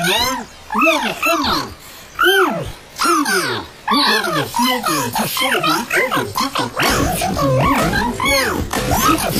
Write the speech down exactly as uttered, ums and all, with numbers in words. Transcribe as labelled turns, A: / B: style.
A: ninety-nine, one hundred. Ooh, hey there! We're having a field day to celebrate all the different ways you can move your flare. You can